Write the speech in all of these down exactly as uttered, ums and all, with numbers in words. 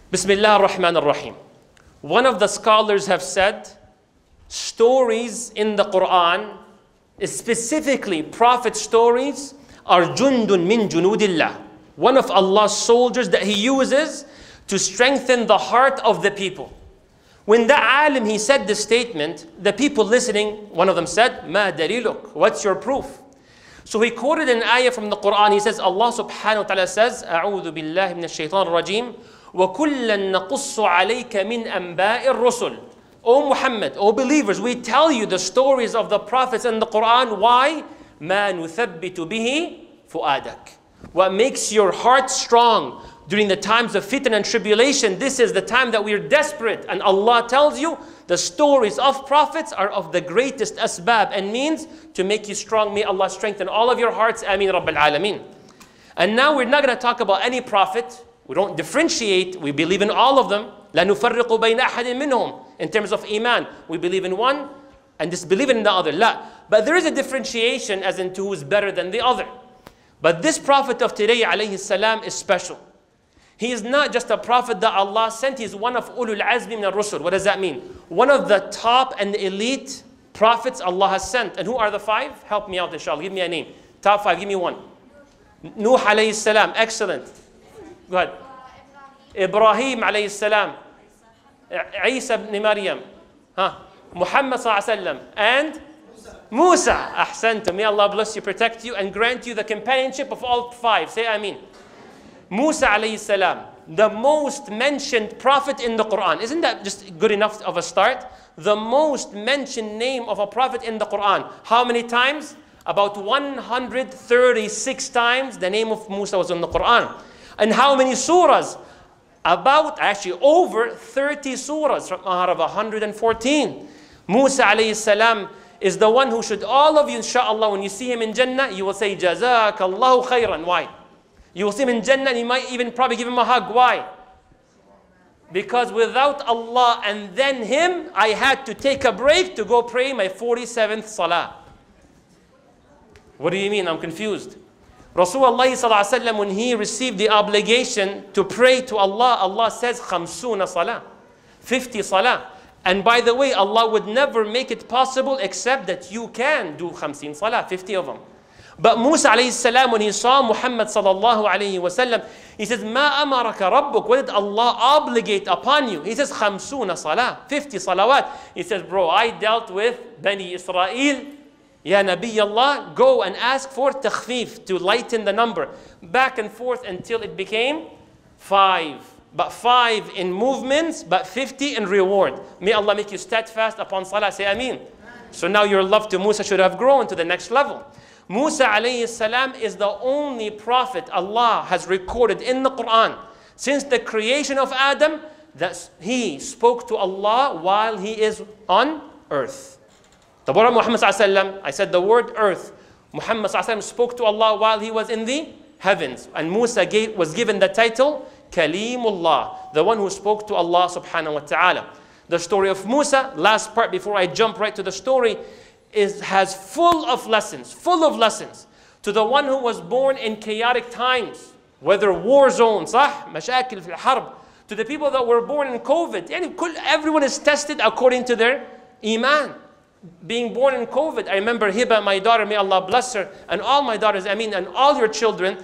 Bismillah ar-Rahman ar-Rahim. One of the scholars have said, stories in the Quran, specifically prophet stories, are jundun min junudillah. One of Allah's soldiers that He uses to strengthen the heart of the people. When the alim, he said this statement, the people listening, one of them said, Ma daliluk, what's your proof? So he quoted an ayah from the Quran. He says, Allah subhanahu wa ta'ala says, A'udhu billahi minash shaitan rajim, وَكُلًّا نَقُصُّ عَلَيْكَ مِنْ أَنْبَاءِ الرُّسُلِ. O Muhammad, O believers, we tell you the stories of the prophets in the Quran. Why? مَا نُثَبِّتُ بِهِ فُؤَادَكَ. What makes your heart strong during the times of fitna and tribulation. This is the time that we are desperate. And Allah tells you the stories of prophets are of the greatest asbab and means to make you strong. May Allah strengthen all of your hearts. Ameen Rabbil Alameen. And now we're not going to talk about any prophet. We don't differentiate. We believe in all of them. لا نفرق بين أحد منهم. In terms of iman, we believe in one and disbelieve in the other. لا. But there is a differentiation as in who is better than the other. But this prophet of today, alayhi salam, is special. He is not just a prophet that Allah sent. He is one of ulul azmi min al-rusul. What does that mean? One of the top and elite prophets Allah has sent. And who are the five? Help me out, inshallah. Give me a name. Top five. Give me one. Nuh alayhi salam. Excellent. Go ahead. Ibrahim alayhi salam. Isa ibn Maryam. Huh? Muhammad sallallahu alayhi wa sallam. And Musa. Ahsantum. May Allah bless you, protect you, and grant you the companionship of all five. Say Ameen. Musa alayhi salam, the most mentioned prophet in the Quran. Isn't that just good enough of a start? The most mentioned name of a prophet in the Quran. How many times? About one hundred thirty-six times the name of Musa was in the Quran. And how many surahs? About, actually over thirty surahs from out of one hundred fourteen. Musa alayhi salam is the one who should, all of you inshallah, when you see him in Jannah, you will say, Jazakallahu khairan. Why? You will see him in Jannah and you might even probably give him a hug. Why? Because without Allah and then him, I had to take a break to go pray my forty-seventh salah. What do you mean? I'm confused. Rasulullah sallallahu alaihi wasallam, when he received the obligation to pray to Allah, Allah says, khamsuna salah, fifty salah. And by the way, Allah would never make it possible except that you can do khamsin salah, fifty of them. But Musa alayhi salam, when he saw Muhammad sallallahu alayhi wa sallam, he says, Ma amaraka rabbuk, what did Allah obligate upon you? He says, Khamsuna salah, fifty salawat. He says, bro, I dealt with Bani Israel. Ya Nabi Allah, go and ask for takhfif, to lighten the number. Back and forth until it became five. But five in movements, but fifty in reward. May Allah make you steadfast upon salah. Say Ameen. So now your love to Musa should have grown to the next level. Musa alayhi salam is the only prophet Allah has recorded in the Quran since the creation of Adam that he spoke to Allah while he is on earth. The Prophet Muhammad sallallahu alayhi wa sallam, I said the word earth. Muhammad sallallahu alayhi wa sallam spoke to Allah while he was in the heavens. And Musa gave, was given the title Kalimullah, the one who spoke to Allah subhanahu wa ta'ala. The story of Musa, last part before I jump right to the story, is, has full of lessons, full of lessons. To the one who was born in chaotic times, whether war zones, صح? مشاكل في الحرب. To the people that were born in COVID. Everyone is tested according to their iman. Being born in COVID. I remember Hiba, my daughter, may Allah bless her, and all my daughters, I mean, and all your children.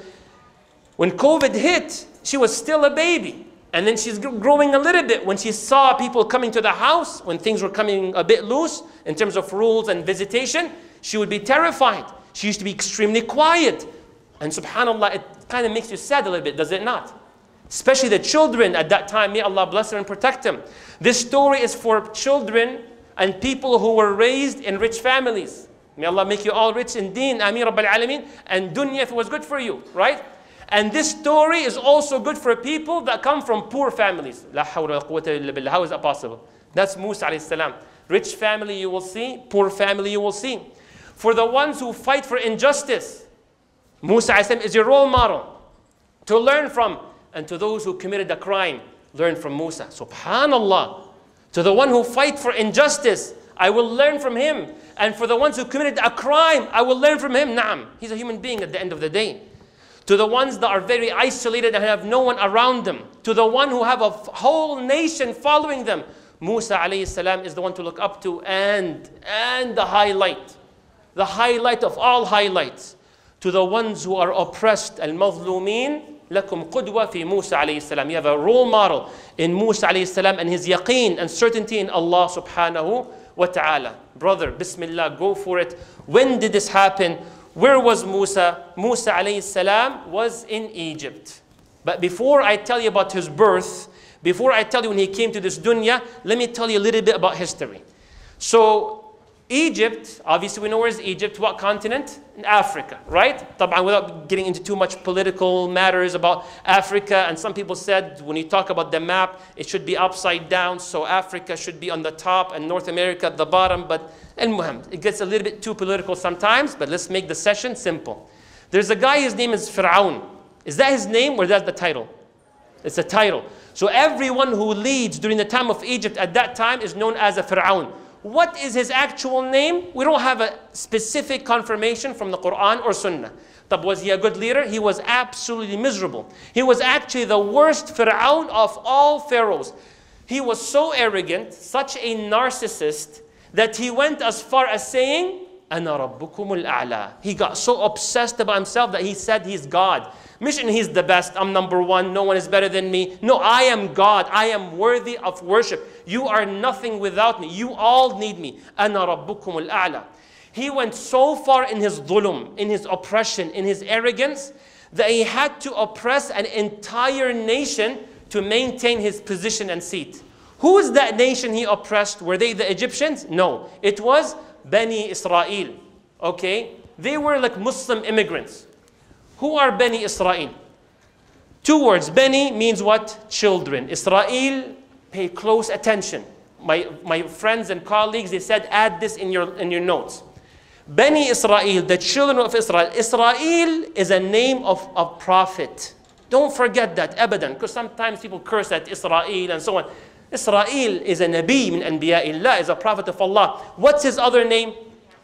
When COVID hit, she was still a baby. And then she's growing a little bit. When she saw people coming to the house, when things were coming a bit loose in terms of rules and visitation, she would be terrified. She used to be extremely quiet. And subhanAllah, it kind of makes you sad a little bit, does it not? Especially the children at that time. May Allah bless her and protect them. This story is for children and people who were raised in rich families. May Allah make you all rich in deen. Ameen Rabbil Alameen. And dunya was good for you, right? And this story is also good for people that come from poor families. La hawla wa quwwata illa billah. How is that possible? That's Musa alayhi salam. Rich family you will see, poor family you will see. For the ones who fight for injustice, Musa alayhi salam is your role model to learn from. And to those who committed a crime, learn from Musa. Subhanallah. To the one who fight for injustice, I will learn from him. And for the ones who committed a crime, I will learn from him. Naam. He's a human being at the end of the day. to the ones that are very isolated and have no one around them, to the one who have a whole nation following them. Musa alayhi salam is the one to look up to, and, and the highlight, the highlight of all highlights, to the ones who are oppressed, al-mazlumin, lakum qudwa fi Musa alayhi salam. You have a role model in Musa alayhi salam and his yaqeen and certainty in Allah subhanahu wa ta'ala. Brother, bismillah, go for it. When did this happen? Where was Musa? Musa alayhi salam was in Egypt. But before I tell you about his birth, before I tell you when he came to this dunya, let me tell you a little bit about history. So Egypt, obviously we know where is Egypt. What continent? In Africa, right? طبعا without getting into too much political matters about Africa, and some people said when you talk about the map, it should be upside down, so Africa should be on the top and North America at the bottom, but al-muhim, it gets a little bit too political sometimes, but let's make the session simple. There's a guy, his name is Fir'aun. Is that his name or is that the title? It's a title. So everyone who leads during the time of Egypt at that time is known as a Fir'aun. What is his actual name? We don't have a specific confirmation from the Quran or Sunnah. But was he a good leader? He was absolutely miserable. He was actually the worst Fir'aun of all pharaohs. He was so arrogant, such a narcissist, that he went as far as saying, Ana rabbukumul a'la. He got so obsessed about himself that he said he's God. Mission, he's the best, I'm number one, no one is better than me. No, I am God, I am worthy of worship. You are nothing without me, you all need me. Ana rabbukumul a'la. He went so far in his dhulum, in his oppression, in his arrogance, that he had to oppress an entire nation to maintain his position and seat. Who is that nation he oppressed? Were they the Egyptians? No, it was Bani Israel, okay? They were like Muslim immigrants. Who are Bani Israel? Two words. Bani means what? Children. Israel, pay close attention. My, my friends and colleagues, they said add this in your, in your notes. Bani Israel, the children of Israel. Israel is a name of a prophet. Don't forget that, abadan, because sometimes people curse at Israel and so on. Israel is a Nabi min Anbiya'illah, is a prophet of Allah. What's his other name?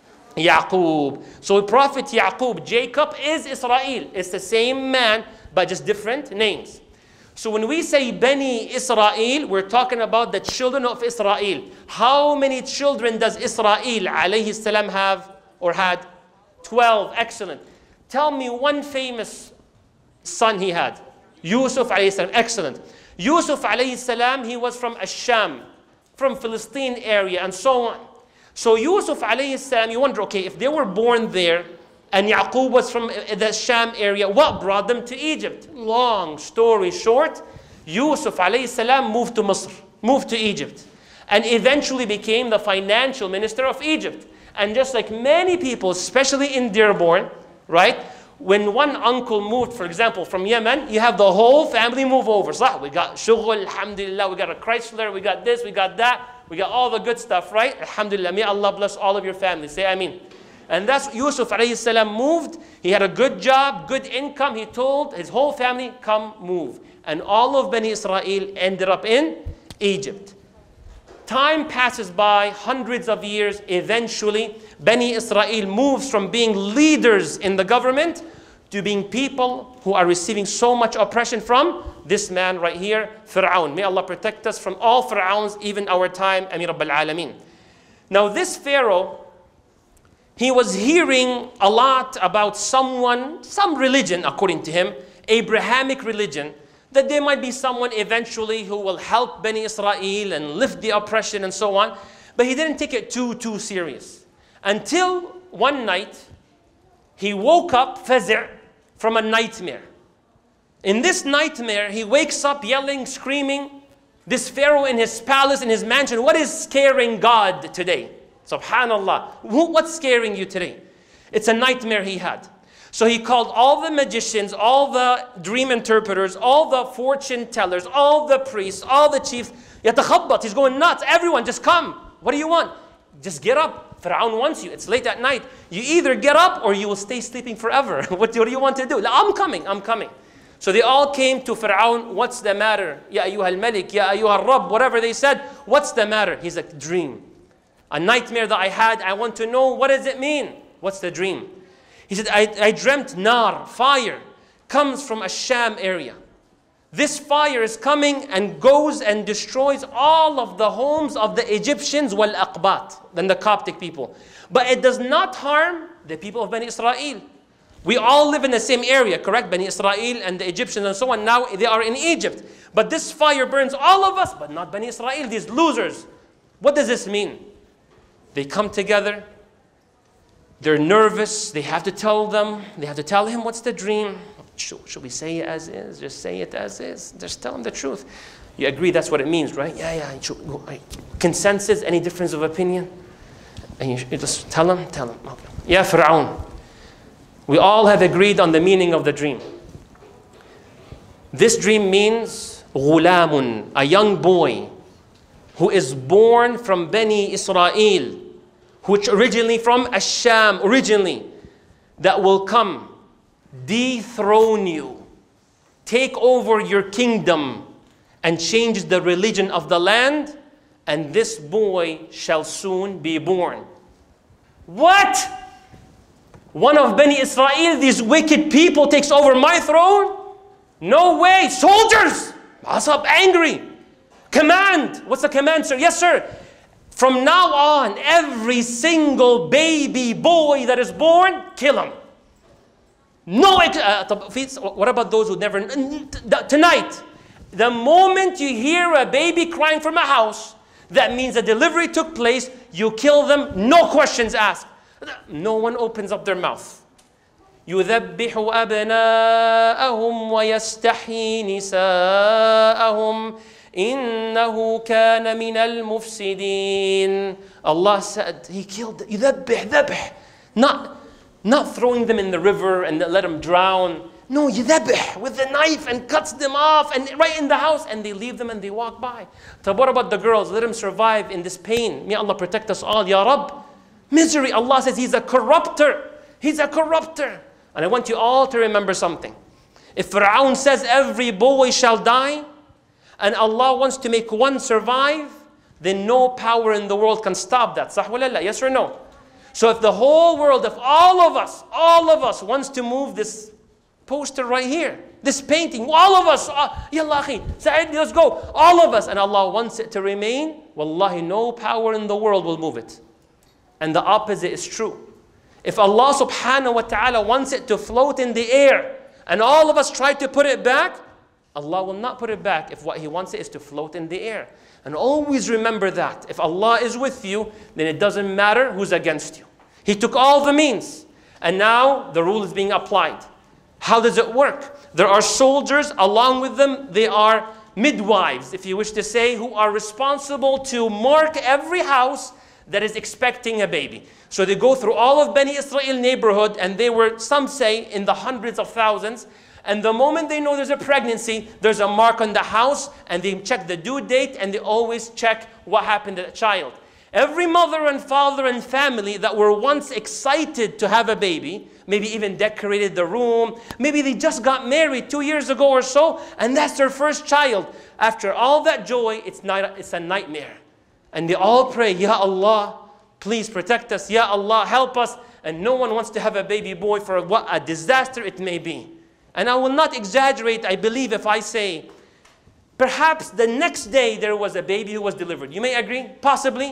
Yaqub. So Prophet Yaqub, Jacob is Israel. It's the same man, but just different names. So when we say Bani Israel, we're talking about the children of Israel. How many children does Israel alayhi salam have or had? twelve. Excellent. Tell me one famous son he had. Yusuf alayhi salam. Excellent. Yusuf alayhi salam, he was from Ash-Sham, from Philistine area and so on. So Yusuf alayhi salam, you wonder, okay, if they were born there and Yaqub was from the Sham area, what brought them to Egypt? Long story short, Yusuf alayhi salam moved to Misr, moved to Egypt, and eventually became the financial minister of Egypt. And just like many people, especially in Dearborn, right? When one uncle moved, for example, from Yemen, you have the whole family move over. So we got shughul, alhamdulillah, we got a Chrysler, we got this, we got that. We got all the good stuff, right? Alhamdulillah, may Allah bless all of your family. Say Ameen. And that's Yusuf alayhi salam moved. He had a good job, good income. He told his whole family, come move. And all of Bani Israel ended up in Egypt. Time passes by, hundreds of years. Eventually, Bani Israel moves from being leaders in the government to being people who are receiving so much oppression from this man right here, Fir'aun. May Allah protect us from all Fir'auns, even our time, Amir Rabbil Alameen. Now this Pharaoh, he was hearing a lot about someone, some religion according to him, Abrahamic religion, that there might be someone eventually who will help Bani Israel and lift the oppression and so on. But he didn't take it too, too serious. Until one night, he woke up, fazi', from a nightmare. In this nightmare, he wakes up yelling, screaming. This Pharaoh in his palace, in his mansion, what is scaring God today? Subhanallah. What's scaring you today? It's a nightmare he had. So he called all the magicians, all the dream interpreters, all the fortune tellers, all the priests, all the chiefs. Yatakhabbat, he's going nuts. Everyone, just come. What do you want? Just get up. Fir'aun wants you. It's late at night. You either get up or you will stay sleeping forever. what, do, what do you want to do? I'm coming, I'm coming. So they all came to Fir'aun. What's the matter? Ya ayyuhal malik, ya ayyuhal rabb, whatever they said. What's the matter? He's like, dream. A nightmare that I had. I want to know, what does it mean? What's the dream? He said, I, I dreamt nar, fire, comes from a Sham area. This fire is coming and goes and destroys all of the homes of the Egyptians, wal aqbat, then the Coptic people. But it does not harm the people of Bani Israel. We all live in the same area, correct? Bani Israel and the Egyptians and so on. Now they are in Egypt. But this fire burns all of us, but not Bani Israel, these losers. What does this mean? They come together. They're nervous. They have to tell them. They have to tell him what's the dream. Should, should we say it as is? Just say it as is. Just tell him the truth. You agree that's what it means, right? Yeah, yeah. Should, right. Consensus, any difference of opinion? And you, you just tell him, tell him. Okay. Yeah, Fir'aun. We all have agreed on the meaning of the dream. This dream means غُلَامٌ, a young boy who is born from Bani Israel, which originally from Asham, originally, that will come, dethrone you, take over your kingdom, and change the religion of the land, and this boy shall soon be born. What? One of Bani Israel, these wicked people, takes over my throne? No way. Soldiers, what's up? Angry. Command. What's the command, sir? Yes, sir. From now on, every single baby boy that is born, kill him. No, uh, what about those who never, tonight, the moment you hear a baby crying from a house, that means a delivery took place, you kill them, no questions asked. No one opens up their mouth. يُذَبِّحُ أَبْنَاءَهُمْ وَيَسْتَحْيِي نِسَاءَهُمْ إِنَّهُ كَانَ مِنَ الْمُفْسِدِينَ. Allah said, He killed, يُذَبِّح, ذَبِح. Not, not throwing them in the river and let them drown. No, يُذَبِح, with the knife and cuts them off and right in the house, and they leave them and they walk by. So what about the girls? Let them survive in this pain. May Allah protect us all, Ya Rabb. Misery. Allah says He's a corrupter. He's a corrupter. And I want you all to remember something. If Fir'aun says every boy shall die, and Allah wants to make one survive, then no power in the world can stop that. Sah wala la? Yes or no? So if the whole world, if all of us, all of us wants to move this poster right here, this painting, all of us, yalla akhi, Sa'id, let's go, all of us, and Allah wants it to remain, wallahi, no power in the world will move it. And the opposite is true. If Allah subhanahu wa ta'ala wants it to float in the air, and all of us try to put it back, Allah will not put it back if what He wants it is to float in the air. And always remember that. If Allah is with you, then it doesn't matter who's against you. He took all the means, and now the rule is being applied. How does it work? There are soldiers, along with them, they are midwives, if you wish to say, who are responsible to mark every house that is expecting a baby. So they go through all of Bani Israel neighborhood, and they were, some say, in the hundreds of thousands. And the moment they know there's a pregnancy, there's a mark on the house, and they check the due date, and they always check what happened to the child. Every mother and father and family that were once excited to have a baby, maybe even decorated the room, maybe they just got married two years ago or so, and that's their first child. After all that joy, it's, not, it's a nightmare. And they all pray, Ya Allah, please protect us. Ya Allah, help us. And no one wants to have a baby boy for what a disaster it may be. And I will not exaggerate, I believe, if I say, perhaps the next day there was a baby who was delivered. You may agree? Possibly.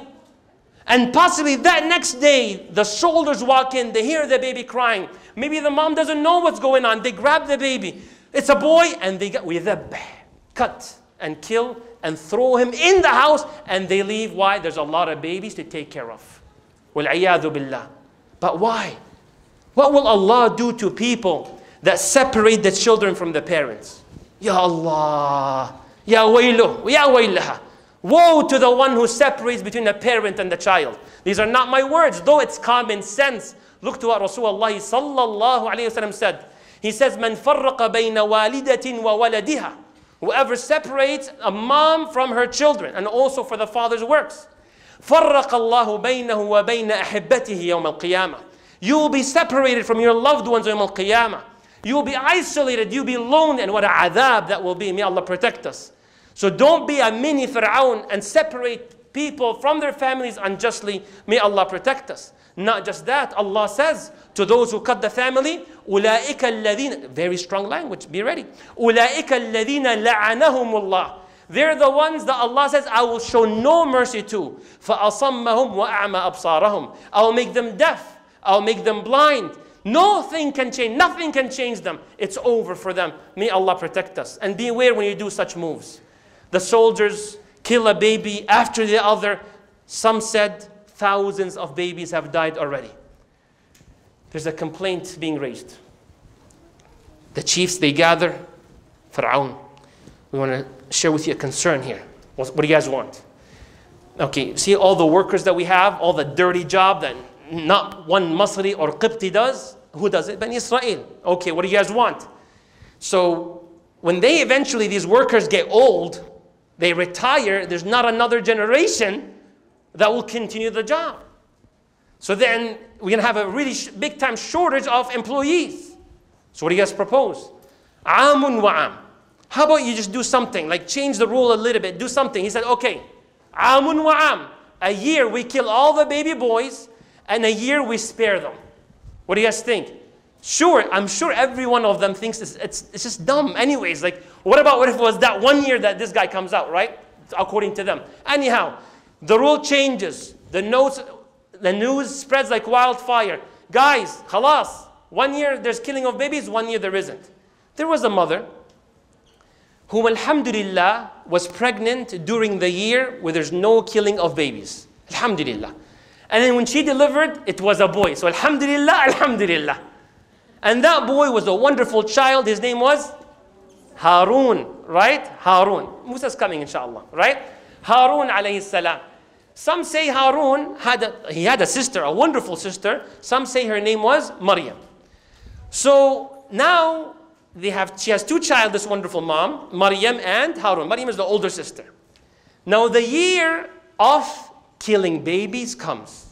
And possibly that next day, the soldiers walk in, they hear the baby crying. Maybe the mom doesn't know what's going on. They grab the baby. It's a boy, and they get, with a cut and kill and throw him in the house, and they leave. Why? There's a lot of babies to take care of. وَالْعِيَاذُ بِاللَّهِ. But why? What will Allah do to people that separate the children from the parents? Ya Allah, Ya wayluh, Ya waylaha. Woe to the one who separates between a parent and the child. These are not my words, though it's common sense. Look to what Rasulullah sallallahu alayhi wa sallam said. He says, مَنْ فَرَّقَ بَيْنَ وَالِدَةٍ وَوَلَدِهَا. Whoever separates a mom from her children, and also for the father's works. فَرَّقَ اللَّهُ بَيْنَهُ وَبَيْنَ أَحِبَّتِهِ يَوْمَ الْقِيَامَةِ. You will be separated from your loved ones يوم القيامة. You will be isolated, you will be lonely, and what a adhab that will be. May Allah protect us. So don't be a mini Fir'aun and separate people from their families unjustly. May Allah protect us. Not just that, Allah says to those who cut the family, أُولَٰئِكَ الَّذِينَ, very strong language, be ready. أُولَٰئِكَ الَّذِينَ لَعَنَهُمُ اللَّهُ. They're the ones that Allah says, I will show no mercy to. فَأَصَمَّهُمْ وَأَعْمَى أَبْصَارَهُم. I will make them deaf. I'll make them blind. Nothing can change. Nothing can change them. It's over for them. May Allah protect us. And beware when you do such moves. The soldiers kill a baby after the other. Some said thousands of babies have died already. There's a complaint being raised. The chiefs, they gather. Fir'aun, we want to share with you a concern here. What do you guys want? Okay, see all the workers that we have, all the dirty job that not one Masri or Qibti does? Who does it? Bani Israel. Okay, what do you guys want? So when they eventually, these workers get old, they retire, there's not another generation that will continue the job. So then we're going to have a really big time shortage of employees. So what do you guys propose? Amun wa'am. How about you just do something, like change the rule a little bit, do something. He said, okay, amun wa'am. A year we kill all the baby boys, and a year we spare them. What do you guys think? Sure, I'm sure every one of them thinks it's, it's, it's just dumb anyways. Like, what about what if it was that one year that this guy comes out, right? According to them. Anyhow, the rule changes. The notes, the news spreads like wildfire. Guys, khalas, one year there's killing of babies, one year there isn't. There was a mother who, alhamdulillah, was pregnant during the year where there's no killing of babies. Alhamdulillah. And then when she delivered, it was a boy. So alhamdulillah, alhamdulillah. And that boy was a wonderful child. His name was Harun, right? Harun. Musa's coming, inshallah, right? Harun alayhi salam. Some say Harun had a, he had a sister, a wonderful sister. Some say her name was Maryam. So now they have, she has two children, this wonderful mom, Maryam and Harun. Maryam is the older sister. Now the year of killing babies comes.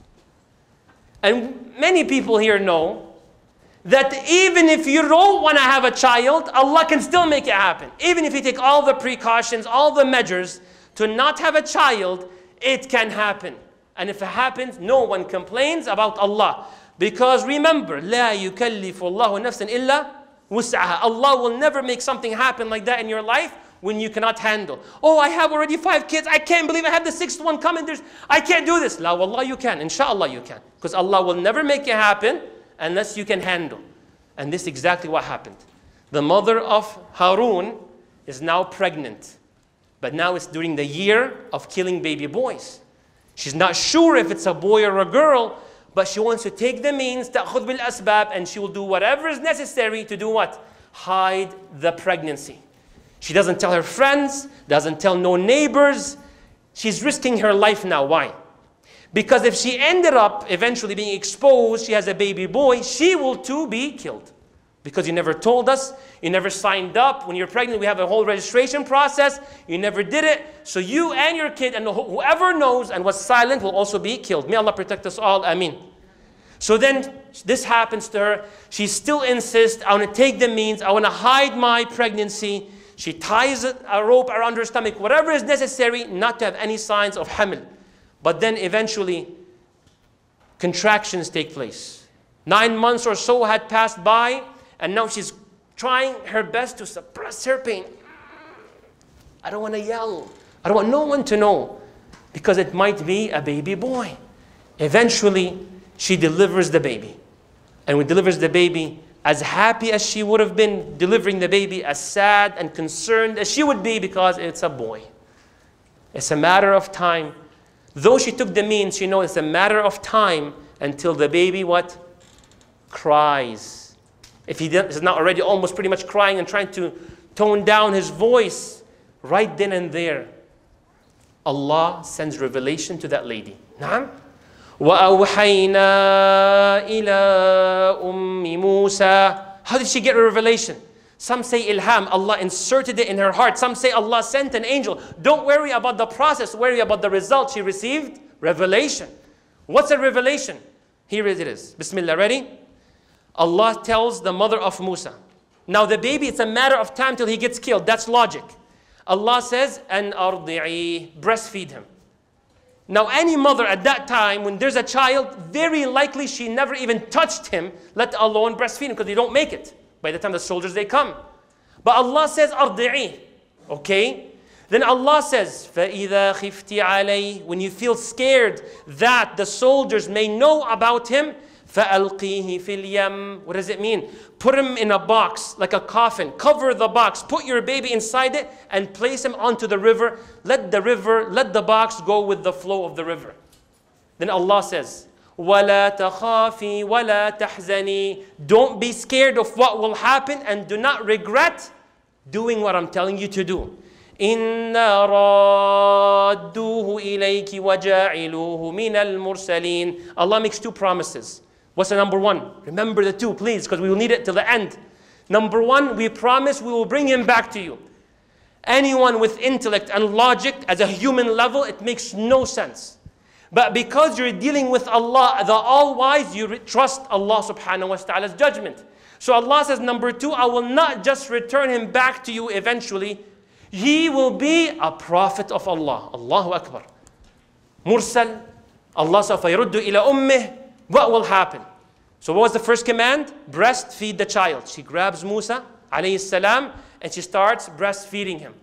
And many people here know that even if you don't want to have a child, Allah can still make it happen. Even if you take all the precautions, all the measures to not have a child, it can happen. And if it happens, no one complains about Allah. Because remember, لا يكلف الله نفسا إلا وسعها. Allah will never make something happen like that in your life when you cannot handle. Oh, I have already five kids. I can't believe I have the sixth one coming. There's, I can't do this. La wallah, you can. Inshallah, you can. Because Allah will never make it happen unless you can handle. And this is exactly what happened. The mother of Harun is now pregnant. But now it's during the year of killing baby boys. She's not sure if it's a boy or a girl, but she wants to take the means, تأخذ بالأسباب, and she will do whatever is necessary to do what? Hide the pregnancy. She doesn't tell her friends, doesn't tell no neighbors. She's risking her life now. Why? Because if she ended up eventually being exposed, she has a baby boy, she will too be killed. Because you never told us, you never signed up. When you're pregnant, we have a whole registration process. You never did it. So you and your kid and whoever knows and was silent will also be killed. May Allah protect us all. Ameen. So then this happens to her. She still insists, I want to take the means. I want to hide my pregnancy. She ties a rope around her stomach, whatever is necessary, not to have any signs of hamil. But then eventually, contractions take place. Nine months or so had passed by, and now she's trying her best to suppress her pain. I don't want to yell. I don't want no one to know, because it might be a baby boy. Eventually, she delivers the baby. And when delivers the baby, as happy as she would have been delivering the baby, as sad and concerned as she would be because it's a boy. It's a matter of time. Though she took the means, she knows it's a matter of time until the baby what? Cries. If he is not already almost pretty much crying and trying to tone down his voice, right then and there, Allah sends revelation to that lady. Naam? وَأَوْحَيْنَا إِلَىٰ أُمِّ مُوسَىٰ. How did she get a revelation? Some say ilham, Allah inserted it in her heart. Some say Allah sent an angel. Don't worry about the process, worry about the result. She received revelation. What's a revelation? Here it is. Bismillah, ready? Allah tells the mother of Musa. Now the baby, it's a matter of time till he gets killed. That's logic. Allah says, "An ardi'i," breastfeed him. Now, any mother at that time, when there's a child, very likely she never even touched him, let alone breastfeed him, because they don't make it by the time the soldiers, they come. But Allah says, أرضعيه. Okay? Then Allah says, فَإِذَا خِفْتِ عَلَيْهِ. When you feel scared that the soldiers may know about him, فَأَلْقِيهِ فِي الْيَمِّ. What does it mean? Put him in a box, like a coffin. Cover the box. Put your baby inside it and place him onto the river. Let the river, let the box go with the flow of the river. Then Allah says, وَلَا تَخَافِي وَلَا تَحْزَنِي. Don't be scared of what will happen and do not regret doing what I'm telling you to do. إِنَّا رَادُّوهُ إِلَيْكِ وَجَاعِلُوهُ مِنَ الْمُرْسَلِينَ. Allah makes two promises. What's the number one? Remember the two, please, because we will need it till the end. Number one, we promise we will bring him back to you. Anyone with intellect and logic, as a human level, it makes no sense. But because you're dealing with Allah, the All-Wise, you trust Allah subhanahu wa ta'ala's judgment. So Allah says, number two, I will not just return him back to you eventually. He will be a prophet of Allah. Allahu Akbar. Mursal. Allah sawfa yaruddu ila ummih. What will happen? So what was the first command? Breastfeed the child. She grabs Musa alayhi salam and she starts breastfeeding him.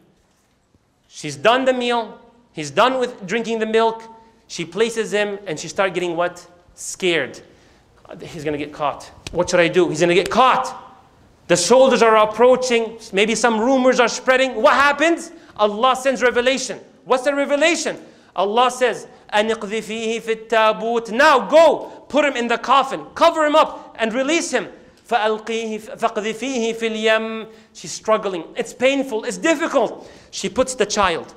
She's done the meal. He's done with drinking the milk. She places him and she starts getting what? Scared. He's going to get caught. What should I do? He's going to get caught. The soldiers are approaching. Maybe some rumors are spreading. What happens? Allah sends revelation. What's the revelation? Allah says, أَنِقْذِفِيهِ فِي التَّابُوتِ. Now go, put him in the coffin, cover him up and release him. فَأَلْقِيهِ فَقْذِفِيهِ فِي الْيَمِّ. She's struggling. It's painful. It's difficult. She puts the child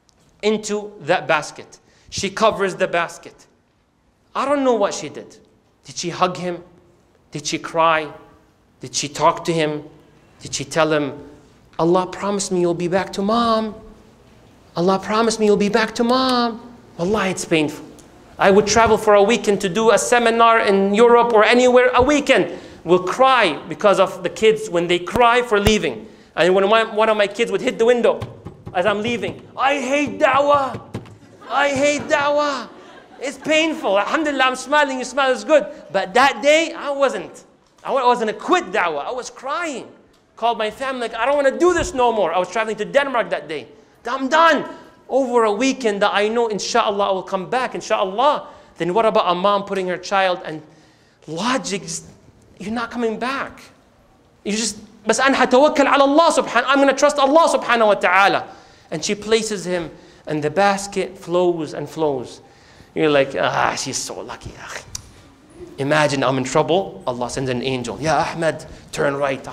into that basket. She covers the basket. I don't know what she did. Did she hug him? Did she cry? Did she talk to him? Did she tell him, Allah promised me you'll be back to mom. Allah promised me you'll be back to mom. Wallahi, it's painful. I would travel for a weekend to do a seminar in Europe or anywhere, a weekend. We'll cry because of the kids when they cry for leaving. And when one of my kids would hit the window as I'm leaving, I hate da'wah. I hate da'wah. It's painful. Alhamdulillah, I'm smiling, you smile, it's good. But that day, I wasn't. I wasn't a quit da'wah. I was crying. Called my family, like, I don't want to do this no more. I was traveling to Denmark that day. I'm done. Over a weekend that I know, inshallah, I will come back, inshallah. Then what about a mom putting her child and logic, just, you're not coming back. You just, بس أنا هتوكل على الله سبحانه. I'm going to trust Allah subhanahu wa ta'ala. And she places him and the basket flows and flows. You're like, ah, she's so lucky. Imagine I'm in trouble. Allah sends an angel. Ya Ahmed, turn right.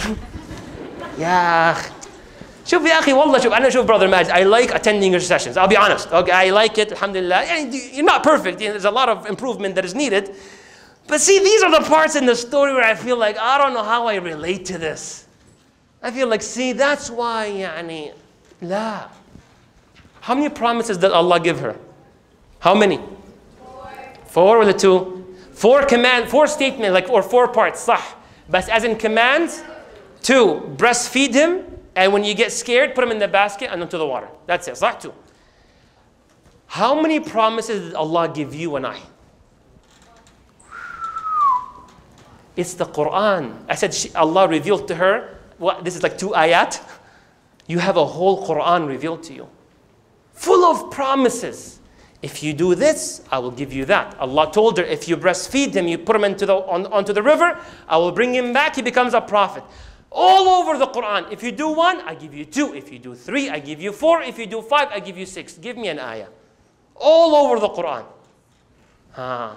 Ya شوف يا أخي والله شوف أنا شوف brother Majed, I like attending your sessions. I'll be honest. Okay, I like it. Alhamdulillah. You're not perfect. There's a lot of improvement that is needed. But see, these are the parts in the story where I feel like I don't know how I relate to this. I feel like, see, that's why يعني لا. How many promises did Allah give her? How many? Four. Four or the two? Four command, four statements, like, or four parts. صح. But as in commands, two. Breastfeed him, and when you get scared, put him in the basket and into the water. That's it. صح. Two. How many promises did Allah give you and I? It's the Quran. I said she, Allah revealed to her. What? This is like two ayat. You have a whole Quran revealed to you, full of promises. If you do this, I will give you that. Allah told her, if you breastfeed him, you put him into the, on, onto the river, I will bring him back, he becomes a prophet. All over the Quran. If you do one, I give you two. If you do three, I give you four. If you do five, I give you six. Give me an ayah. All over the Quran. Ah.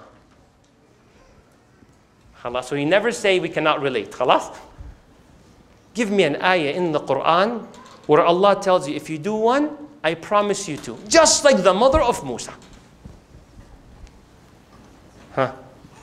Khalas. So you never say we cannot relate. Khalas? Give me an ayah in the Quran where Allah tells you, if you do one, I promise you to. Just like the mother of Musa. Huh?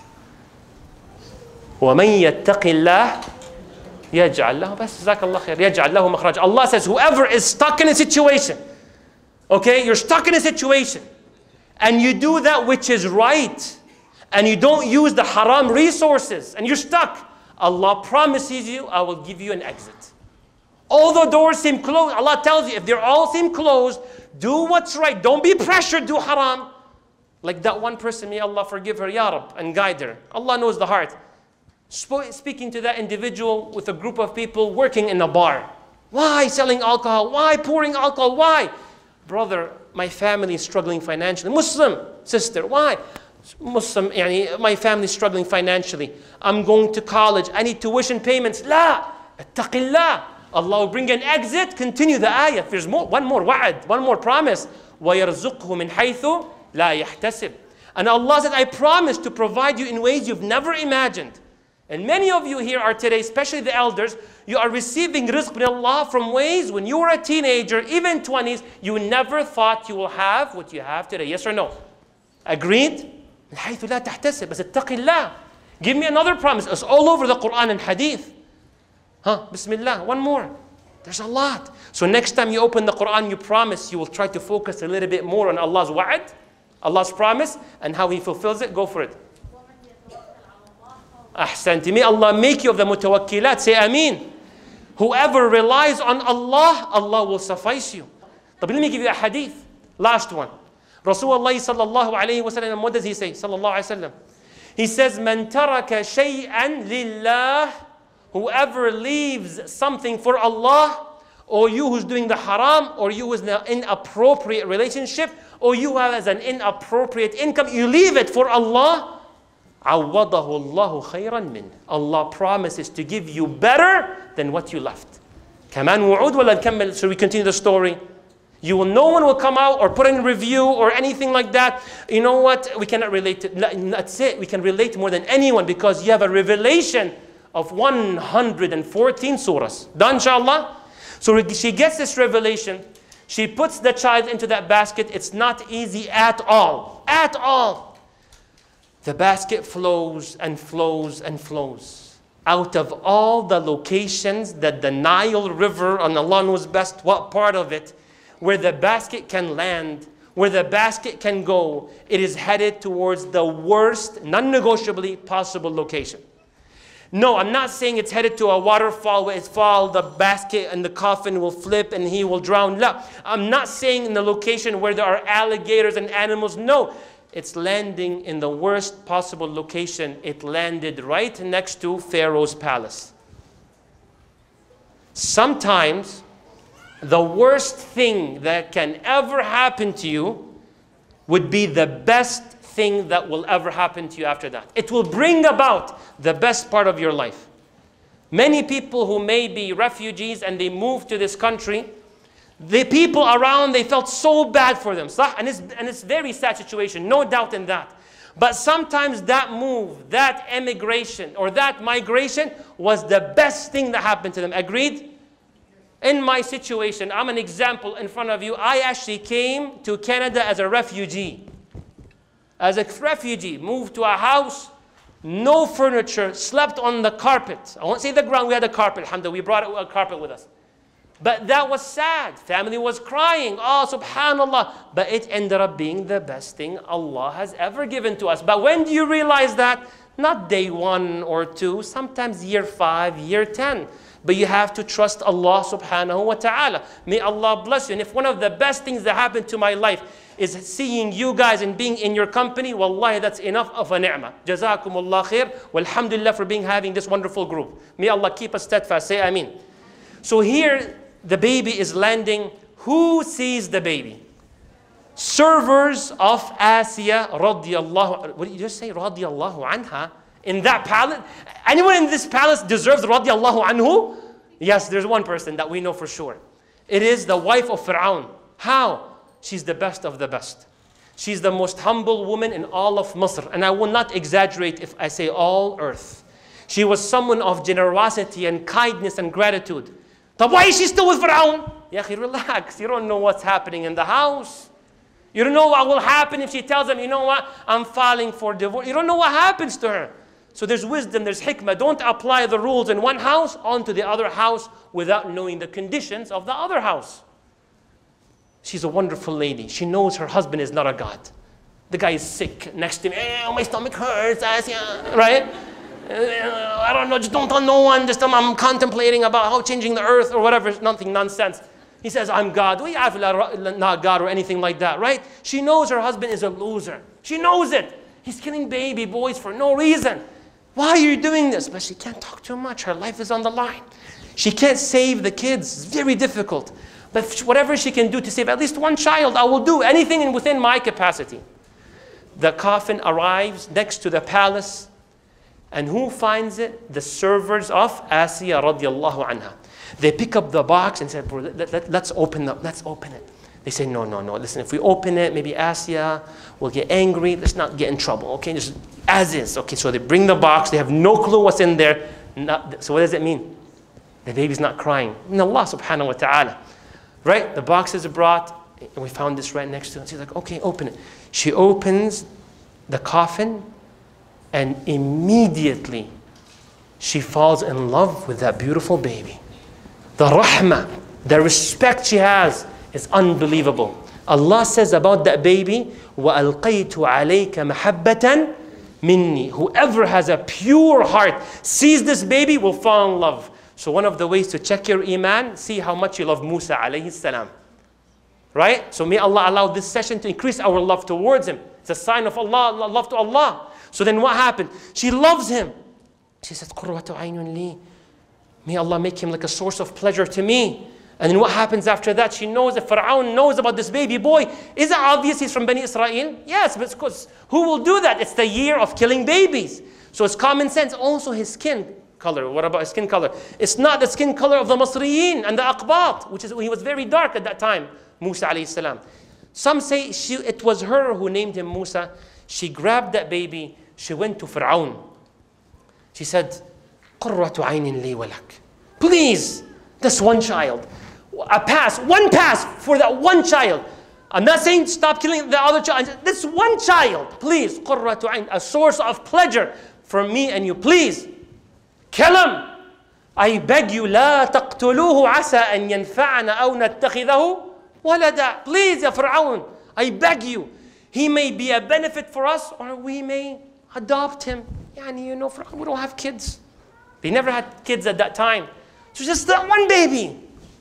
وَمَنْ يَتَّقِ اللَّهِ يَجْعَلْ لَهُ بس جزاك الله خير يَجْعَلْ لَهُ مَخْرَجًا. Allah says, whoever is stuck in a situation, okay, you're stuck in a situation, and you do that which is right, and you don't use the haram resources, and you're stuck, Allah promises you, I will give you an exit. All the doors seem closed. Allah tells you, if they all seem closed, do what's right. Don't be pressured, do haram. Like that one person, may Allah forgive her, Ya Rab, and guide her. Allah knows the heart. Sp- speaking to that individual with a group of people working in a bar. Why selling alcohol? Why pouring alcohol? Why? Brother, my family is struggling financially. Muslim sister, why? Muslim, yani, my family is struggling financially. I'm going to college. I need tuition payments. La, attaqillah. Allah will bring an exit. Continue the ayah. There's more, one more wa'ad, one more promise. وَيَرْزُقْهُ مِنْ حَيْثُ لَا يَحْتَسِبْ. And Allah said, I promise to provide you in ways you've never imagined. And many of you here are today, especially the elders, you are receiving rizq from Allah from ways when you were a teenager, even twenties, you never thought you will have what you have today. Yes or no? Agreed? مِنْ حَيْثُ لَا تَحْتَسِبْ. But اتَّقِ اللَّهِ. Give me another promise. It's all over the Quran and Hadith. Huh? Bismillah. One more. There's a lot. So next time you open the Quran, you promise you will try to focus a little bit more on Allah's wa'ad, Allah's promise, and how He fulfills it. Go for it. Ahsanti. May Allah make you of the mutawakkilat. Say Ameen. Whoever relies on Allah, Allah will suffice you. But let me give you a hadith. Last one. Rasulullah sallallahu alayhi wa sallam, what does he say? Sallallahu alayhi wa sallam. He says, Man taraka shay'an lillah. Whoever leaves something for Allah, or you who's doing the haram, or you who's in an inappropriate relationship, or you have as an inappropriate income, you leave it for Allah, عَوَّضَهُ اللَّهُ خَيْرًا مِنْ. Allah promises to give you better than what you left. كمان وعود ولا نكمل? Should we continue the story? You will, no one will come out or put in review or anything like that. You know what? We cannot relate to, that's it. We can relate more than anyone because you have a revelation of one hundred fourteen surahs. Done, inshallah? So she gets this revelation. She puts the child into that basket. It's not easy at all. At all. The basket flows and flows and flows. Out of all the locations that the Nile River, and Allah knows best what part of it, where the basket can land, where the basket can go, it is headed towards the worst, non-negotiably possible location. No, I'm not saying it's headed to a waterfall where it's fall, the basket and the coffin will flip and he will drown. No, I'm not saying in the location where there are alligators and animals. No, it's landing in the worst possible location. It landed right next to Pharaoh's palace. Sometimes the worst thing that can ever happen to you would be the best thing that will ever happen to you after that. It will bring about the best part of your life. Many people who may be refugees and they move to this country, the people around, they felt so bad for them. And it's, and it's a very sad situation, no doubt in that. But sometimes that move, that emigration or that migration was the best thing that happened to them. Agreed? In my situation, I'm an example in front of you. I actually came to Canada as a refugee. As a refugee, moved to a house, no furniture, slept on the carpet. I won't say the ground, we had a carpet, alhamdulillah, we brought a carpet with us. But that was sad. Family was crying. Oh, subhanallah. But it ended up being the best thing Allah has ever given to us. But when do you realize that? Not day one or two, sometimes year five, year ten. But you have to trust Allah subhanahu wa ta'ala. May Allah bless you. And if one of the best things that happened to my life is seeing you guys and being in your company, wallahi, that's enough of a ni'mah. Jazakumullah khair. Walhamdulillah for being having this wonderful group. May Allah keep us steadfast. Say Ameen. So here, the baby is landing. Who sees the baby? Servers of Asiya radiyallahu, what did you just say? Radiyallahu anha. In that palace, anyone in this palace deserves radiyallahu anhu? Yes, there's one person that we know for sure. It is the wife of Fir'aun. How? She's the best of the best. She's the most humble woman in all of Misr. And I will not exaggerate if I say all earth. She was someone of generosity and kindness and gratitude. But why is she still with Fir'aun? Yahi, relax. You don't know what's happening in the house. You don't know what will happen if she tells him, you know what, I'm filing for divorce. You don't know what happens to her. So there's wisdom, there's hikmah. Don't apply the rules in one house onto the other house without knowing the conditions of the other house. She's a wonderful lady. She knows her husband is not a god. The guy is sick next to me. Eh, my stomach hurts. Right? I don't know. Just don't tell no one. Just I'm contemplating about how changing the earth or whatever. Nothing, nonsense. He says, I'm God. We have not God or anything like that, right? She knows her husband is a loser. She knows it. He's killing baby boys for no reason. Why are you doing this? But she can't talk too much. Her life is on the line. She can't save the kids. It's very difficult. But whatever she can do to save at least one child, I will do anything within my capacity. The coffin arrives next to the palace. And who finds it? The servers of Asiya radiallahu anha. They pick up the box and say, let, let, let's open up, let's open it. They say, no, no, no, listen, if we open it, maybe Asiya will get angry. Let's not get in trouble, okay? Just as is. Okay, so they bring the box. They have no clue what's in there. Not, so what does it mean? The baby's not crying. In Allah subhanahu wa ta'ala. Right? The box is brought, and we found this right next to it. She's like, okay, open it. She opens the coffin, and immediately she falls in love with that beautiful baby. The rahmah, the respect she has is unbelievable. Allah says about that baby, وَأَلْقَيْتُ عَلَيْكَ مَحَبَّةً مِنِّي. Whoever has a pure heart, sees this baby, will fall in love. So one of the ways to check your iman, see how much you love Musa alayhi salam. Right? So may Allah allow this session to increase our love towards him. It's a sign of Allah, love to Allah. So then what happened? She loves him. She says, قُرَّةُ عَيْنٌ لِي. May Allah make him like a source of pleasure to me. And then what happens after that? She knows that Pharaoh knows about this baby boy. Is it obvious he's from Bani Israel? Yes, but because who will do that? It's the year of killing babies. So it's common sense. Also his skin color. What about his skin color? It's not the skin color of the Masriyin and the Aqbat, which is, he was very dark at that time, Musa alayhi salam. Some say she, it was her who named him Musa. She grabbed that baby. She went to Pharaoh. She said, قُرَّةُ عَيْنٍ لِي وَلَكَ. Please, this one child. A pass, one pass for that one child. I'm not saying stop killing the other child. This one child, please, قُرَّةُ عَيْنٍ, a source of pleasure for me and you. Please, kill him. I beg you, لا تقتلوه عسى أن ينفعنا أو نتخذه ولدا. Please, Ya Fir'aun, I beg you. He may be a benefit for us or we may adopt him. Yani, you know, we don't have kids. They never had kids at that time. So just that one baby.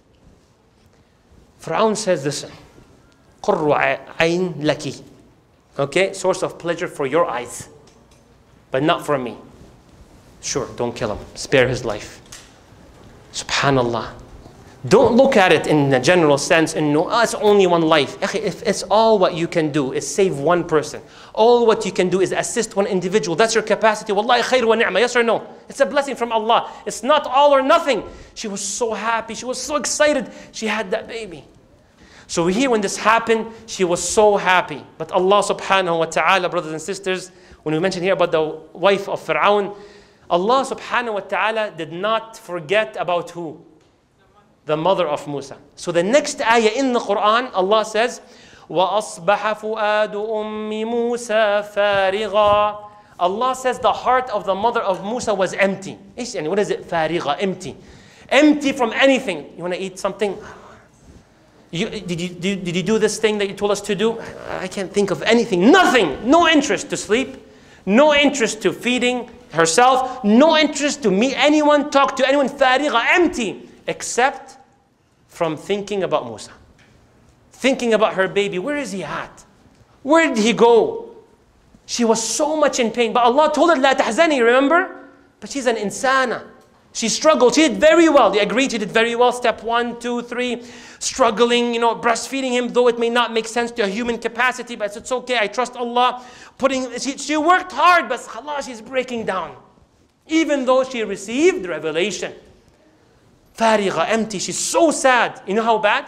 Fir'aun says, listen, قُرُّ عَيْن لَكِ. Okay, source of pleasure for your eyes, but not for me. Sure, don't kill him. Spare his life. Subhanallah. Don't look at it in a general sense and know, oh, it's only one life. If it's all what you can do is save one person. All what you can do is assist one individual. That's your capacity. Wallahi khair wa ni'mah. Yes or no? It's a blessing from Allah. It's not all or nothing. She was so happy. She was so excited. She had that baby. So here when this happened, she was so happy. But Allah subhanahu wa ta'ala, brothers and sisters, when we mention here about the wife of Fir'aun, Allah subhanahu wa ta'ala did not forget about who? The mother of Musa. So the next ayah in the Quran, Allah says, وَأَصْبَحَ فُؤَادُ أُمِّ مُوسَى فَارِغًا. Allah says the heart of the mother of Musa was empty. What is it? فَارِغًا, empty. Empty from anything. You want to eat something? You, did, you, did, did you do this thing that you told us to do? I can't think of anything. Nothing. No interest to sleep. No interest to feeding herself. No interest to meet anyone, talk to anyone. فَارِغًا, empty. Except from thinking about Musa. Thinking about her baby. Where is he at? Where did he go? She was so much in pain. But Allah told her, La tahzani, remember? But she's an insana. She struggled. She did very well. They agreed she did very well. Step one, two, three. Struggling, you know, breastfeeding him, though it may not make sense to a human capacity. But it's okay. I trust Allah. Putting, she, she worked hard, but Allah, she's breaking down. Even though she received revelation. فارغة, empty. She's so sad. You know how bad?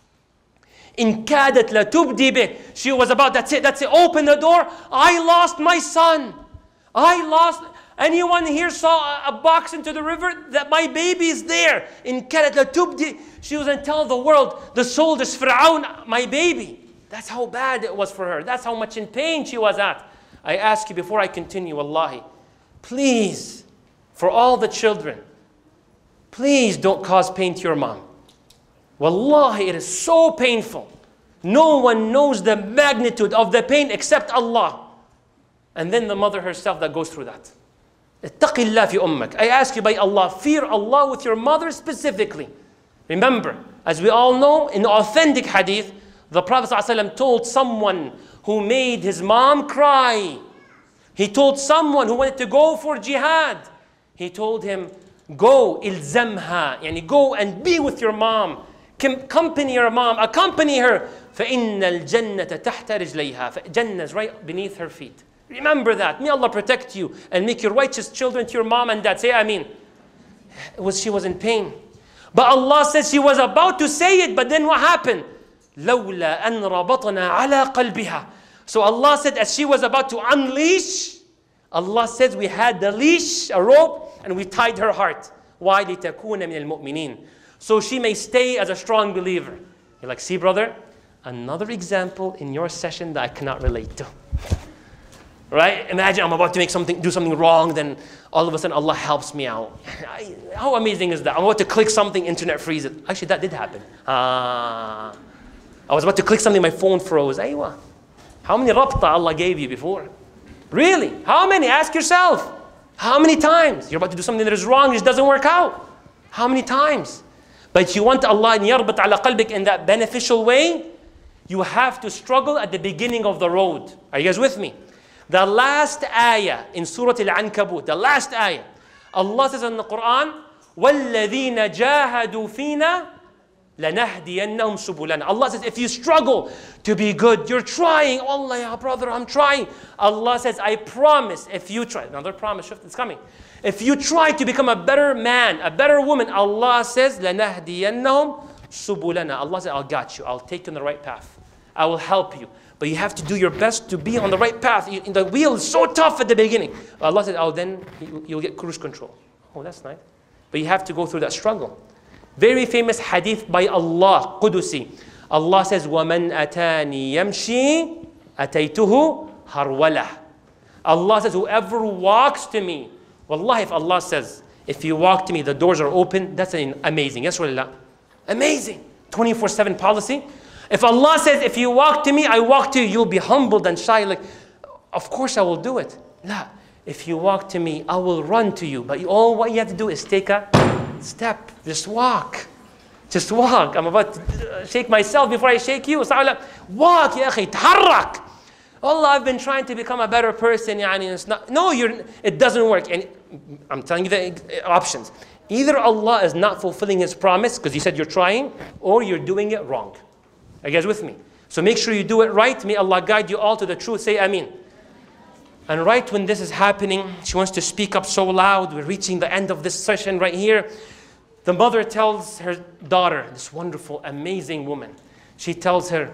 إن كادت لتبدي به. She was about, that's it, that's it. Open the door. I lost my son. I lost. Anyone here saw a, a box into the river? That my baby is there. إن كادت لتبدي. She was going to tell the world, the soldiers, Fir'aun, my baby. That's how bad it was for her. That's how much in pain she was at. I ask you before I continue, wallahi, please, for all the children, please don't cause pain to your mom. Wallahi, it is so painful. No one knows the magnitude of the pain except Allah. And then the mother herself that goes through that. Ittaqillah fi ummak. I ask you by Allah, fear Allah with your mother specifically. Remember, as we all know, in authentic hadith, The Prophet ﷺ told someone who made his mom cry. He told someone who wanted to go for jihad. He told him, go, ilzamha, yani go and be with your mom. Accompany your mom, accompany her. فَإِنَّ الْجَنَّةَ تَحْتَ رِجْلَيْهَا. Jannah is right beneath her feet. Remember that. May Allah protect you and make you righteous children to your mom and dad. Say Ameen. It was, she was in pain. But Allah says she was about to say it, but then what happened? لَوْلَا أَنْ رَبَطْنَا عَلَىٰ قَلْبِهَا. So Allah said, as she was about to unleash, Allah says we had the leash, a rope, and we tied her heart. Why? لِتَكُونَ مِنَ الْمُؤْمِنِينَ. So she may stay as a strong believer. You're like, see brother, another example in your session that I cannot relate to. Right? Imagine I'm about to make something, do something wrong, then all of a sudden Allah helps me out. I, how amazing is that? I'm about to click something, internet freezes. Actually, that did happen. Ah, I was about to click something, my phone froze. Aywa. How many rabta Allah gave you before? Really? How many? Ask yourself. How many times? You're about to do something that is wrong, it just doesn't work out. How many times? But you want Allah yarbat ala qalbik in that beneficial way, you have to struggle at the beginning of the road. Are you guys with me? The last ayah in Surah Al-Ankabut, the last ayah, Allah says in the Quran, وَالَّذِينَ جَاهَدُوا فِينَا لَنَهْدِيَنَّهُمْ سُبُلَنَا. Allah says, if you struggle to be good, you're trying. Allah, ya brother, I'm trying. Allah says, I promise, if you try, another promise, shift is coming. If you try to become a better man, a better woman, Allah says, لَنَهْدِيَنَّهُمْ سُبُلَنَا. Allah says, I'll got you. I'll take you on the right path. I will help you. But you have to do your best to be on the right path. You, the wheel is so tough at the beginning. Allah said, oh, then you, you'll get cruise control. Oh, that's nice. But you have to go through that struggle. Very famous hadith by Allah, Qudusi. Allah says, وَمَنْ أَتَانِي يَمْشِي أَتَيْتُهُ هَرْوَلَهُ. Allah says, whoever walks to me, Wallahi, if Allah says, if you walk to me, the doors are open, that's an amazing. Yes, Wallah. Amazing. twenty-four seven policy. If Allah says, if you walk to me, I walk to you, you'll be humbled and shy. Like, of course I will do it. La. If you walk to me, I will run to you. But all what you have to do is take a step. Just walk. Just walk. I'm about to shake myself before I shake you. Walk, ya akhi. Taharrak. Allah, I've been trying to become a better person. Yani, it's not, no, you're, it doesn't work. And I'm telling you the options. Either Allah is not fulfilling His promise because He said you're trying, or you're doing it wrong. Are you guys with me? So make sure you do it right. May Allah guide you all to the truth. Say Ameen. And right when this is happening, she wants to speak up so loud. We're reaching the end of this session right here. The mother tells her daughter, this wonderful, amazing woman, she tells her,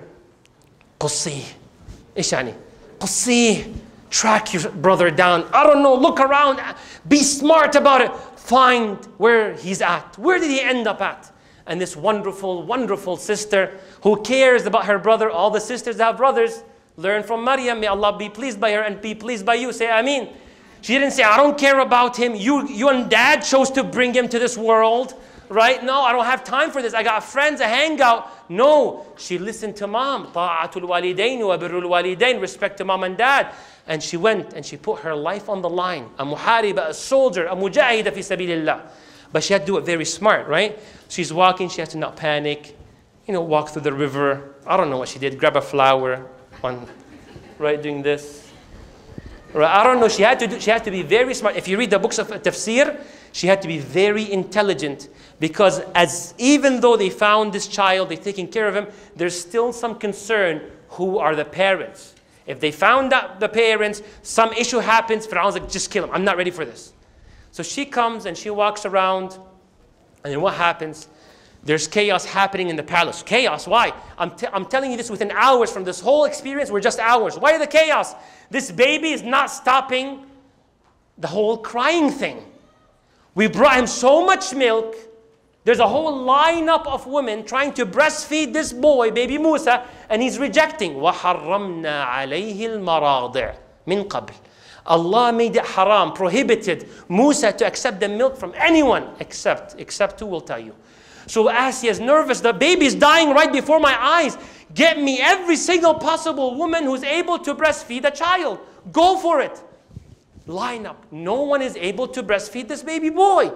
Qussi. Ishani. Qussi. Track your brother down. I don't know. Look around. Be smart about it. Find where he's at. Where did he end up at? And this wonderful, wonderful sister who cares about her brother. All the sisters have brothers. Learn from Maryam. May Allah be pleased by her and be pleased by you. Say Ameen. She didn't say, I don't care about him. You, you and dad chose to bring him to this world. Right? No, I don't have time for this. I got friends, a hangout. No. She listened to mom. Ta'atul walidain wa birrul walidain. Respect to mom and dad. And she went and she put her life on the line. A muhariba, a soldier, a mujahida fi sabilillah. But she had to do it very smart, right? She's walking, she has to not panic. You know, walk through the river. I don't know what she did. Grab a flower. One, right, doing this. Right, I don't know. She had to do, she had to be very smart. If you read the books of tafsir, she had to be very intelligent. Because as even though they found this child, they're taking care of him, there's still some concern who are the parents. If they found out the parents, some issue happens, Fir'aun's like, just kill him. I'm not ready for this. So she comes and she walks around, and then what happens? There's chaos happening in the palace. Chaos, why? I'm, t I'm telling you this within hours from this whole experience. We're just hours. Why the chaos? This baby is not stopping the whole crying thing. We brought him so much milk. There's a whole lineup of women trying to breastfeed this boy, baby Musa, and he's rejecting. وَحَرَّمْنَا عَلَيْهِ الْمَرَاضِعِ مِنْ قَبْلِ. Allah made it haram, prohibited Musa to accept the milk from anyone except, except who will tell you. So Asya is nervous. The baby is dying right before my eyes. Get me every single possible woman who's able to breastfeed a child. Go for it. Line up. No one is able to breastfeed this baby boy.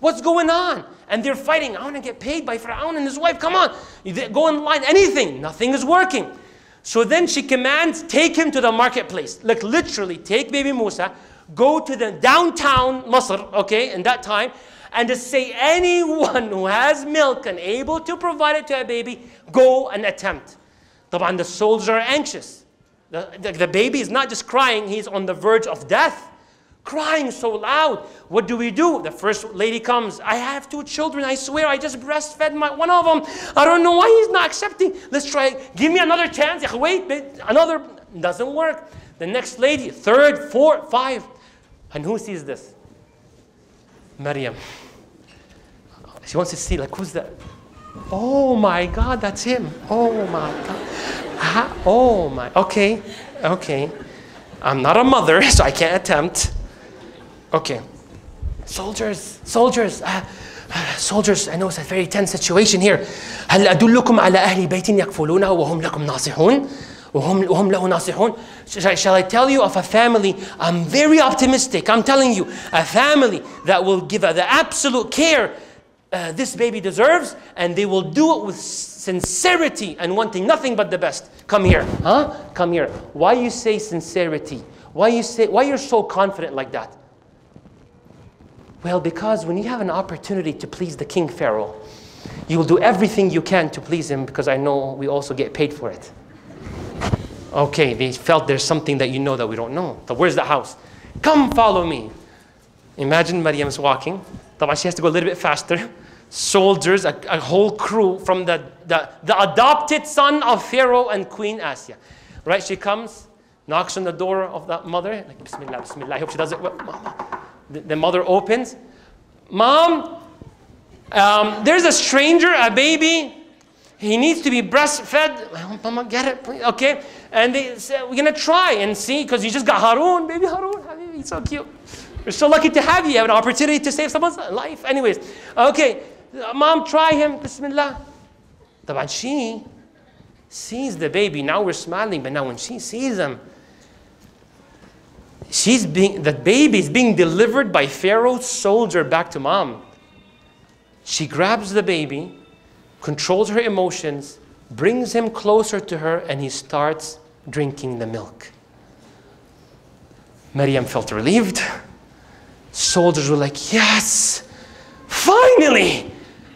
What's going on? And they're fighting. I want to get paid by Fir'aun and his wife. Come on. You go in line. Anything. Nothing is working. So then she commands, take him to the marketplace. Like literally, take baby Musa, go to the downtown Masr, okay, in that time, and just say anyone who has milk and able to provide it to a baby, go and attempt. طبعا the soldiers are anxious. The, the, the baby is not just crying, he's on the verge of death. Crying so loud. What do we do? The first lady comes. I have two children. I swear I just breastfed my, one of them. I don't know why he's not accepting. Let's try. Give me another chance. Wait, another. Doesn't work. The next lady, third, fourth, five. And who sees this? Maryam. She wants to see, like, who's that? Oh my God, that's him. Oh my God. Ah, oh my. Okay, okay. I'm not a mother, so I can't attempt. Okay, soldiers, soldiers, uh, uh, soldiers, I know it's a very tense situation here. هل أدلكم على أهل بيت يكفلونه وهم لكم ناصحون وهم وهم له ناصحون? Shall I tell you of a family? I'm very optimistic. I'm telling you, a family that will give the absolute care uh, this baby deserves, and they will do it with sincerity and wanting nothing but the best. Come here, huh? Come here. Why you say sincerity? Why you say? Why you're so confident like that? Well, because when you have an opportunity to please the King Pharaoh, you will do everything you can to please him, because I know we also get paid for it. Okay, they felt there's something that you know that we don't know. So where's the house? Come follow me. Imagine Maryam's walking. She has to go a little bit faster. Soldiers, a, a whole crew from the, the, the adopted son of Pharaoh and Queen Asya. Right, she comes, knocks on the door of the mother. Like, Bismillah, Bismillah. I hope she does it well. The, the mother opens. Mom, um, there's a stranger, a baby. He needs to be breastfed. Mama, get it, please. Okay. And they say, we're going to try and see, because you just got Harun. Baby Harun, Habibi, he's so cute. We're so lucky to have you. You have an opportunity to save someone's life. Anyways, okay. Mom, try him. Bismillah. But she sees the baby. Now we're smiling, but now when she sees him, she's being, the baby is being delivered by Pharaoh's soldier back to mom. She grabs the baby, controls her emotions, brings him closer to her, and he starts drinking the milk. Maryam felt relieved. Soldiers were like, yes, finally,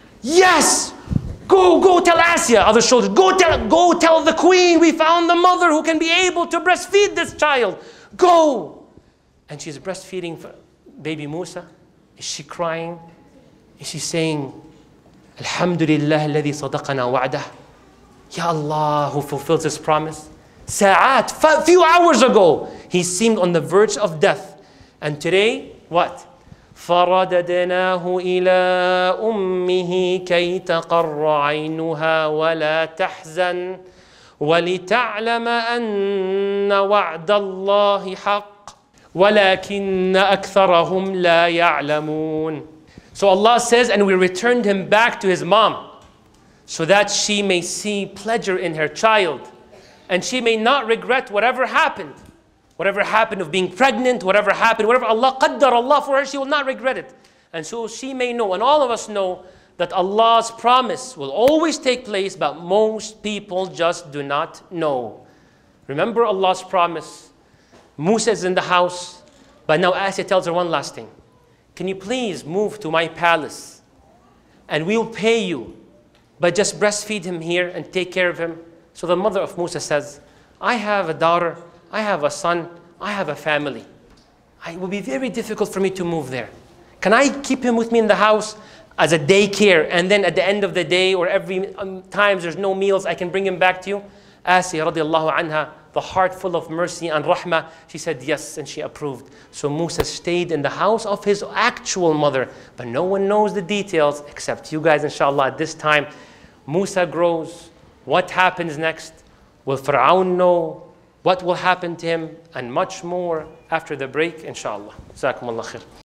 yes, go, go tell Asya. Other soldiers, go tell, go tell the queen we found the mother who can be able to breastfeed this child. Go. And she's breastfeeding for baby Musa. Is she crying? Is she saying, Alhamdulillah alladhi sadaqana wa'dah? Ya Allah, who fulfills his promise. Sa'at, a few hours ago, he seemed on the verge of death. And today, what? فَرَدَدْنَاهُ إِلَىٰ أُمِّهِ كَيْ تَقَرَّ عَيْنُهَا وَلَا تَحْزَنْ وَلِتَعْلَمَ أَنَّ وَعْدَ اللَّهِ حَقٌّ وَلَكِنَّ أَكْثَرَهُمْ لَا يَعْلَمُونَ. So Allah says, and we returned him back to his mom, so that she may see pleasure in her child, and she may not regret whatever happened. Whatever happened of being pregnant, whatever happened, whatever Allah qaddar Allah for her, she will not regret it. And so she may know, and all of us know, that Allah's promise will always take place, but most people just do not know. Remember Allah's promise. Musa is in the house, but now Asya tells her one last thing. Can you please move to my palace, and we'll pay you, but just breastfeed him here and take care of him. So the mother of Musa says, I have a daughter, I have a son, I have a family. It will be very difficult for me to move there. Can I keep him with me in the house as a daycare, and then at the end of the day or every um, times there's no meals, I can bring him back to you? Asya radiallahu anha, the heart full of mercy and rahmah, she said yes, and she approved. So Musa stayed in the house of his actual mother, but no one knows the details except you guys, inshallah. At this time, Musa grows. What happens next? Will Fir'aun know? What will happen to him? And much more after the break, inshallah. Jazakumullah khair.